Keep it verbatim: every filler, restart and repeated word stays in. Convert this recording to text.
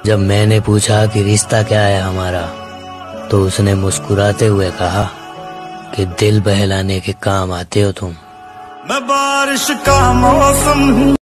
जब मैंने पूछा कि रिश्ता क्या है हमारा, तो उसने मुस्कुराते हुए कहा कि दिल बहलाने के काम आते हो तुम। मैं बारिश का मौसम हूँ।